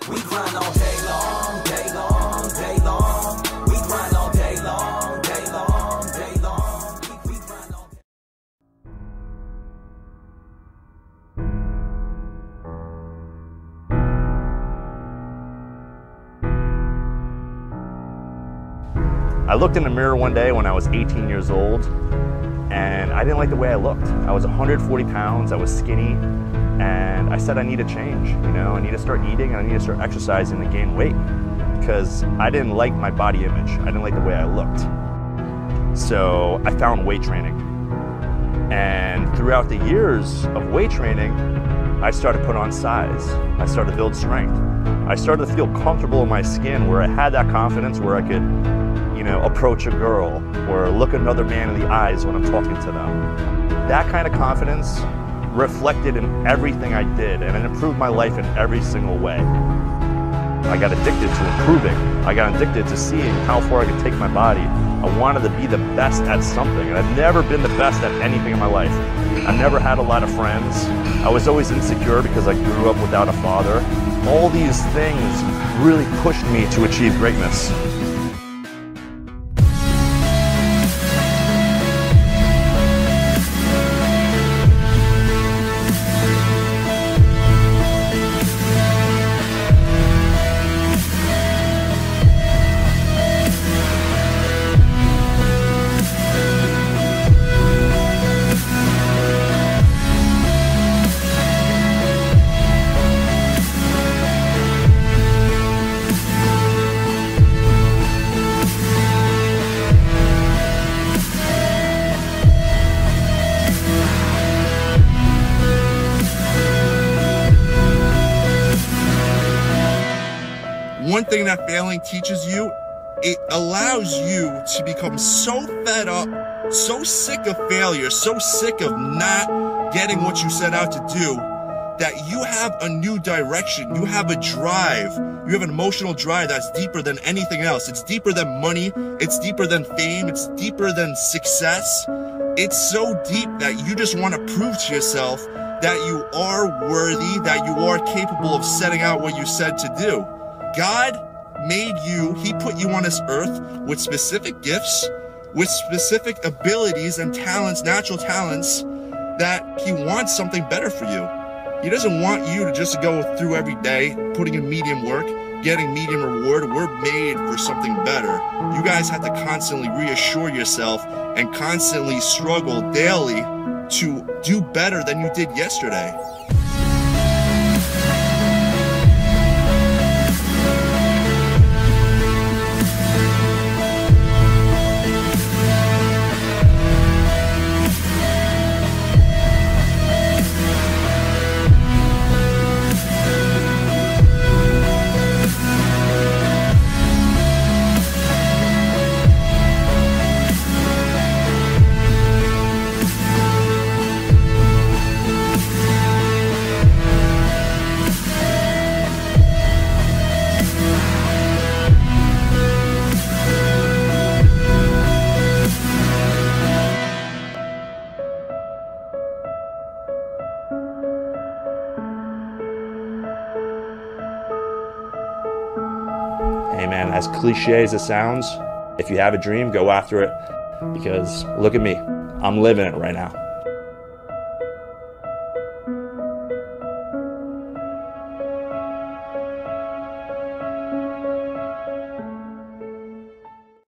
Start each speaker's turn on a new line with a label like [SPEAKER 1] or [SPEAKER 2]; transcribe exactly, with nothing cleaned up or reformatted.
[SPEAKER 1] We grind all day long, day long, day long. We grind all day long, day long, day long. We, we grind all day.
[SPEAKER 2] I looked in the mirror one day when I was eighteen years old, and I didn't like the way I looked. I was one hundred forty pounds, I was skinny, and I said I need a change. You know, I need to start eating, and I need to start exercising to gain weight, because I didn't like my body image. I didn't like the way I looked. So I found weight training. And throughout the years of weight training, I started to put on size. I started to build strength. I started to feel comfortable in my skin, where I had that confidence where I could, you know, approach a girl or look another man in the eyes when I'm talking to them. That kind of confidence reflected in everything I did, and it improved my life in every single way. I got addicted to improving. I got addicted to seeing how far I could take my body. I wanted to be the best at something, and I've never been the best at anything in my life. I never had a lot of friends. I was always insecure because I grew up without a father. All these things really pushed me to achieve greatness.
[SPEAKER 3] One thing that failing teaches you, it allows you to become so fed up, so sick of failure, so sick of not getting what you set out to do, that you have a new direction. You have a drive. You have an emotional drive that's deeper than anything else. It's deeper than money. It's deeper than fame. It's deeper than success. It's so deep that you just want to prove to yourself that you are worthy, that you are capable of setting out what you said to do. God made you, He put you on this earth with specific gifts, with specific abilities and talents, natural talents, that He wants something better for you. He doesn't want you to just go through every day, putting in medium work, getting medium reward. We're made for something better. You guys have to constantly reassure yourself and constantly struggle daily to do better than you did yesterday.
[SPEAKER 2] Hey man, as cliche as it sounds, if you have a dream, go after it, because look at me, I'm living it right now.